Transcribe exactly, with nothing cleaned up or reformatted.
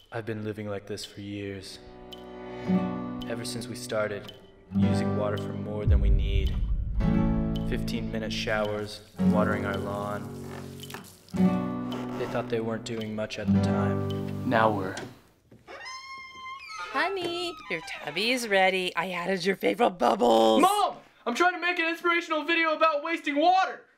I've been living like this for years. Ever since we started using water for more than we need. fifteen minute showers, watering our lawn. They thought they weren't doing much at the time. Now we're... Honey, your tubby's ready. I added your favorite bubbles. Mom! I'm trying to make an inspirational video about wasting water!